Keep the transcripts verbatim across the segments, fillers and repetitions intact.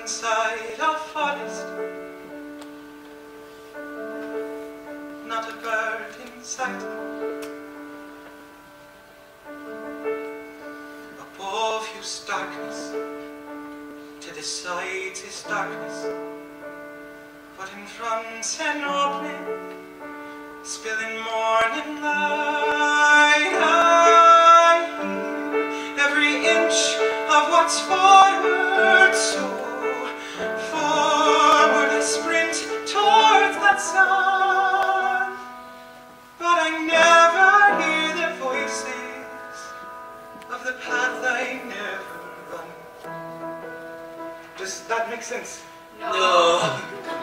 inside a forest, not a bird in sight. Above you's darkness, to the sides is darkness, but in front an opening, spilling morning light. I hear every inch of what's forward, so forward I sprint towards that sun. But I never hear the voices of the path I never run. Does that make sense? No.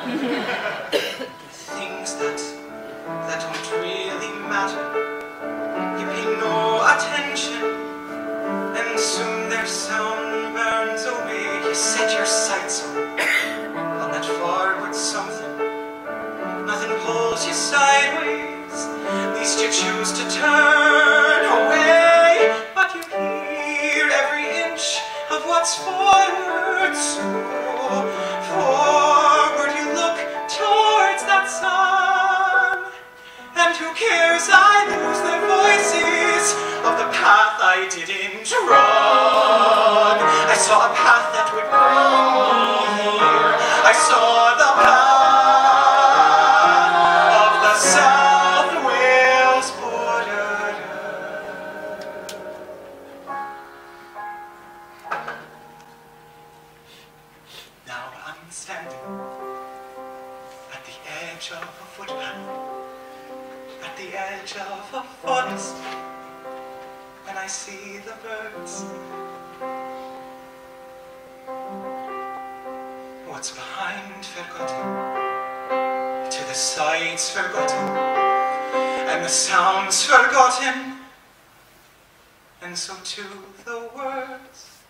Things that, that don't really matter, you pay no attention, and soon their sound burns away. You set your sights on, on that forward something. Nothing pulls you sideways, least you choose to turn away. But you hear every inch of what's forward, so forward you look towards that sun. And who cares, I lose the voices of the path I didn't run. I saw a path that would bring me here. I saw the path of the South Wales border. Now I'm standing at the edge of a footpath, at the edge of a forest, when I see the birds. What's behind forgotten, to the sides forgotten, and the sounds forgotten, and so too the words.